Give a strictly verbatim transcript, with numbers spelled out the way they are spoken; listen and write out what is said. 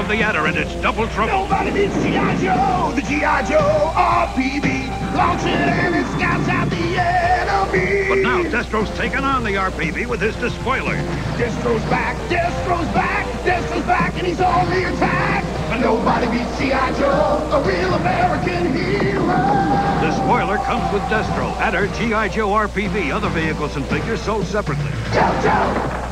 of the Adder, and it's double trouble. Nobody beats G I. Joe, the G I. Joe R P V. Launch it and it scouts out the enemy. But now Destro's taken on the R P V with his despoiler. Destro's back, Destro's back, Destro's back, and he's on the attack. Nobody beats G I. Joe, a real American hero. Despoiler comes with Destro, Adder, G I. Joe R P V, other vehicles and figures sold separately. Joe, Joe!